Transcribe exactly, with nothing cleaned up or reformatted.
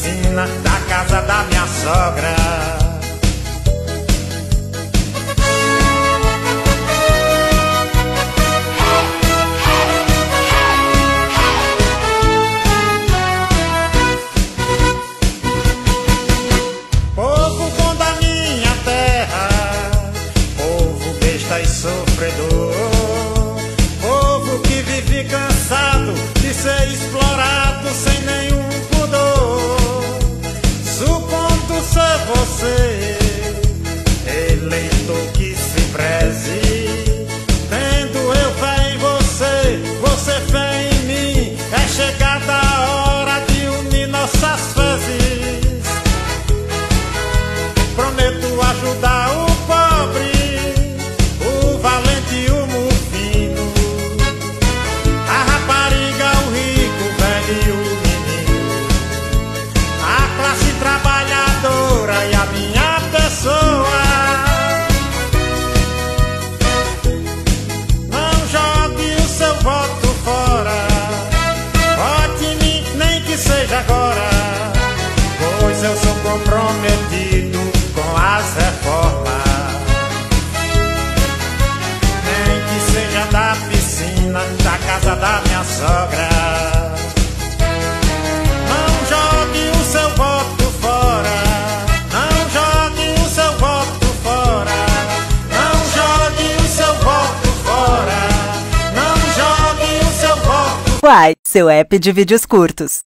piscina da casa da minha sogra. Povo bom da minha terra, povo besta e sofredor, povo que vive cansado de ser explorado sem nenhum pudor. Supondo ser você, eleitor que se preze, tendo eu fé em você, você fé em mim, é chegada a hora de unir nossas fezes. Prometo ajudar o pobre, o valente e o mufino, a rapariga, o rico, o velho e o menino, a classe trabalhadora e a minha pessoa. Não jogue o seu voto fora, vote em mim, nem que seja agora, pois eu sou comprometido com as reformas. Nem que seja da piscina da casa da minha sogra. Não jogue o seu voto fora, não jogue o seu voto fora, não jogue o seu voto fora, não jogue o seu voto. Uai, seu app de vídeos curtos.